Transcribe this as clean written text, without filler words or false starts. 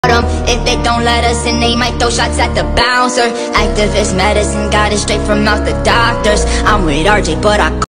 If they don't let us in, they might throw shots at the bouncer. Activist medicine, got it straight from out the doctors. I'm with RJ, but I